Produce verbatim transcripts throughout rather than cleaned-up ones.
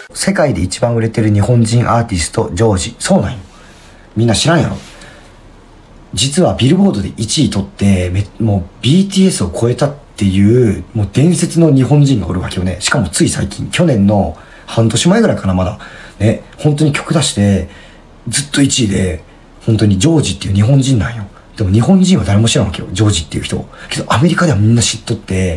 世界で一番売れてる日本人アーティスト、ジョージ。そうなんよ。みんな知らんやろ。実はビルボードでいちい取って、め、もう ビーティーエス を超えたっていう、もう伝説の日本人がおるわけよね。しかもつい最近、去年の半年前ぐらいかな、まだ。ね、本当に曲出して、ずっといちいで、本当にジョージっていう日本人なんよ。でも日本人は誰も知らんわけよ、ジョージっていう人。けどアメリカではみんな知っとって、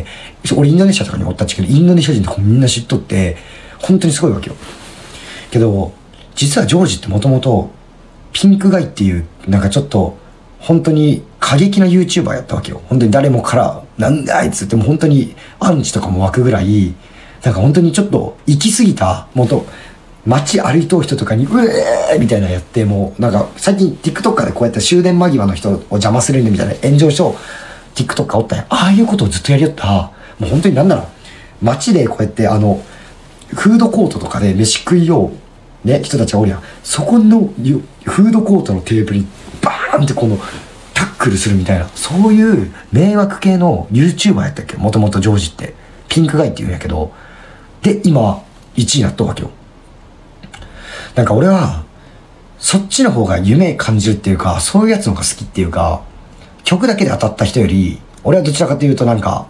俺インドネシアとかにおったっちゃけど、インドネシア人とかみんな知っとって、本当にすごいわけよ。けど、実はジョージってもともと、ピンクガイっていう、なんかちょっと、本当に過激な YouTuber やったわけよ。本当に誰もから、なんだあいつってもう本当にアンチとかも湧くぐらい、なんか本当にちょっと行き過ぎた、もっと、街歩いとう人とかに、うえーみたいなやって、もう、なんか、最近 TikToker でこうやって終電間際の人を邪魔するんでみたいな炎上しよう TikToker おったんや。ああいうことをずっとやりよった。もう本当になんなら、街でこうやってあの、フードコートとかで飯食いよう、ね、人たちがおるやん。そこのフードコートのテーブルにバーンってこの、タックルするみたいな、そういう迷惑系の YouTuber やったっけ、もともとジョージって。ピンクガイって言うんやけど、で、今、いちいになったわけよ。なんか俺は、そっちの方が夢感じるっていうか、そういうやつの方が好きっていうか、曲だけで当たった人より、俺はどちらかというとなんか、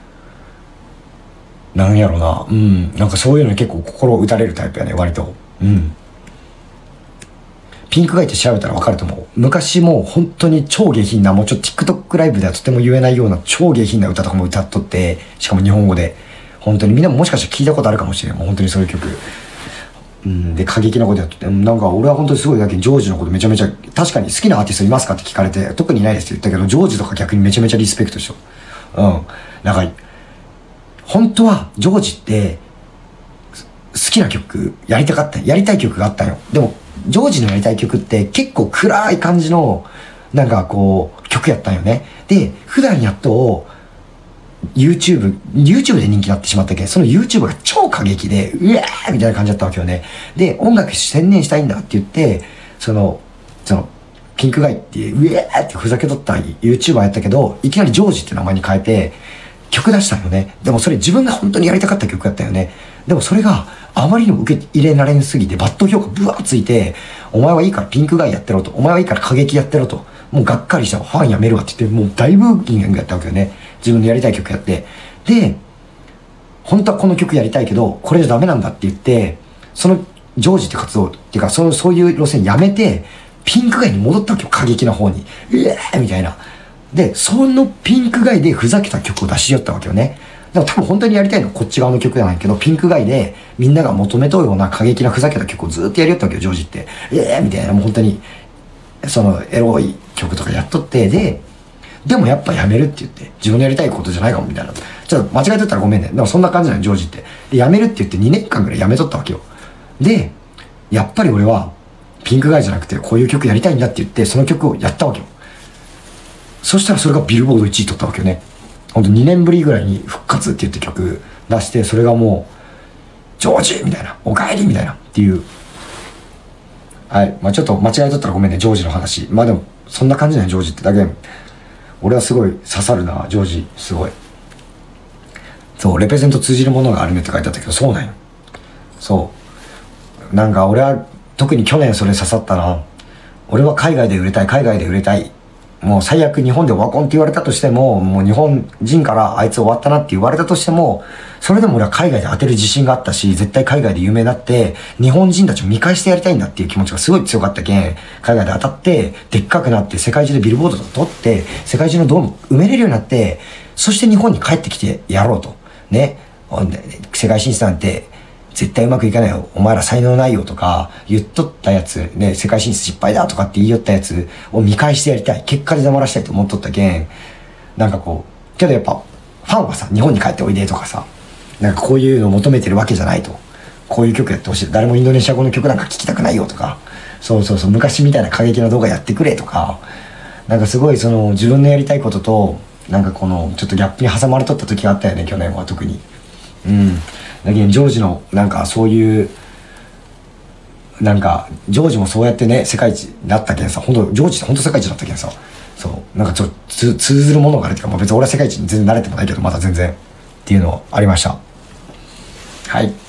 なんやろな、うん、なんかそういうのに結構心を打たれるタイプやね、割と。うん。ピンクガイって調べたらわかると思う。昔もう本当に超下品な、もうちょっと TikTok ライブではとても言えないような超下品な歌とかも歌っとって、しかも日本語で。本当にみんなももしかしたら聞いたことあるかもしれん。もう本当にそういう曲。うん、で、過激なことやってて、なんか俺は本当にすごいだけジョージのことめちゃめちゃ、確かに好きなアーティストいますかって聞かれて、特にいないですって言ったけど、ジョージとか逆にめちゃめちゃリスペクトしよう。うん。なんか、本当はジョージって、好きな曲やりたかった。やりたい曲があったんよ。でも、ジョージのやりたい曲って結構暗い感じの、なんかこう、曲やったんよね。で、普段やっと、YouTube、YouTube で人気になってしまったけど、その YouTube が超過激で、うわーみたいな感じだったわけよね。で、音楽専念したいんだって言って、その、その、ピンクガイっていう、うわーってふざけとった YouTuber やったけど、いきなりジョージって名前に変えて、曲出したんよね。でもそれ自分が本当にやりたかった曲やったよね。でもそれがあまりにも受け入れられんすぎて、バッド評価ブワーついて、お前はいいからピンクガイやってろと。お前はいいから過激やってろと。もうがっかりした。ファンやめるわって言って、もう大ブーキングやったわけよね。自分のやりたい曲やって。で、本当はこの曲やりたいけど、これじゃダメなんだって言って、そのジョージって活動っていうか、その、そういう路線やめて、ピンクガイに戻ったわけよ。過激な方に。うえーみたいな。で、そのピンクガイでふざけた曲を出し寄ったわけよね。でも多分本当にやりたいのはこっち側の曲じゃないけど、ピンクガイでみんなが求めとうような過激なふざけた曲をずっとやりよったわけよ、ジョージって。ええーみたいな、もう本当に、そのエロい曲とかやっとって、で、でもやっぱやめるって言って、自分のやりたいことじゃないかもみたいな。ちょっと間違えとったらごめんね。でもそんな感じなの、ジョージって。で、やめるって言ってにねんかんぐらいやめとったわけよ。で、やっぱり俺は、ピンクガイじゃなくてこういう曲やりたいんだって言って、その曲をやったわけよ。そしたらそれがビルボードいちい取ったわけよね。ほんとにねんぶりぐらいに復活って言って曲出して、それがもう、ジョージみたいな、おかえりみたいなっていう。はい。まあちょっと間違えとったらごめんね、ジョージの話。まあでも、そんな感じだよ、ジョージってだけ。俺はすごい刺さるな、ジョージ。すごい。そう、レペゼント通じるものがあるねって書いてあったけど、そうなんよ。そう。なんか俺は、特に去年それ刺さったな。俺は海外で売れたい、海外で売れたい。もう最悪日本でワコンって言われたとしても、もう日本人からあいつ終わったなって言われたとしても、それでも俺は海外で当てる自信があったし、絶対海外で有名になって、日本人たちを見返してやりたいんだっていう気持ちがすごい強かったけん、海外で当たって、でっかくなって、世界中でビルボードとか取って、世界中のドーム埋めれるようになって、そして日本に帰ってきてやろうと。ね。世界進出なんて、絶対うまくいかないよ。お前ら才能ないよとか言っとったやつ、ね、世界進出失敗だとかって言いよったやつを見返してやりたい。結果で黙らしたいと思っとったけん。なんかこう、けどやっぱ、ファンはさ、日本に帰っておいでとかさ、なんかこういうのを求めてるわけじゃないと。こういう曲やってほしい。誰もインドネシア語の曲なんか聴きたくないよとか、そうそうそう、昔みたいな過激な動画やってくれとか、なんかすごいその自分のやりたいことと、なんかこのちょっとギャップに挟まれとった時があったよね、去年は特に。うん。だけどジョージのなんかそういうなんかジョージもそうやってね世界一になったけんさ、本当ジョージって本当世界一だったけんさ、そうなんかちょっと通ずるものがあるっていうか、まあ、別に俺は世界一に全然慣れてもないけどまだ全然っていうのありました。はい。